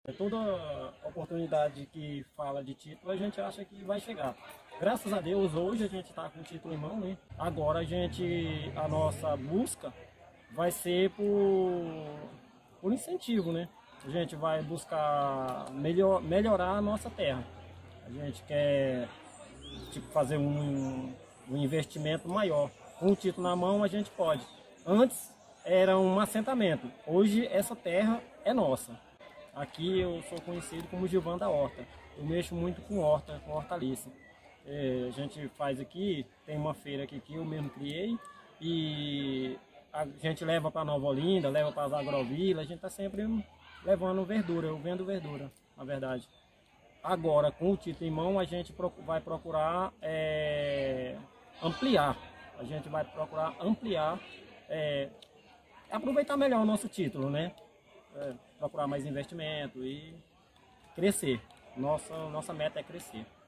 Toda oportunidade que fala de título, a gente acha que vai chegar. Graças a Deus, hoje a gente está com o título em mão, né? Agora a nossa busca vai ser por incentivo, né? A gente vai buscar melhorar a nossa terra. A gente quer fazer um investimento maior. Com o título na mão a gente pode. Antes era um assentamento, hoje essa terra é nossa. Aqui eu sou conhecido como Gilvan da Horta. Eu mexo muito com horta, com hortaliça. A gente faz aqui, tem uma feira aqui que eu mesmo criei e a gente leva para Nova Olinda, leva para as agrovilas, a gente está sempre levando verdura, eu vendo verdura, na verdade. Agora, com o título em mão, a gente vai procurar ampliar. A gente vai procurar ampliar, aproveitar melhor o nosso título, né? Procurar mais investimento e crescer. Nossa meta é crescer.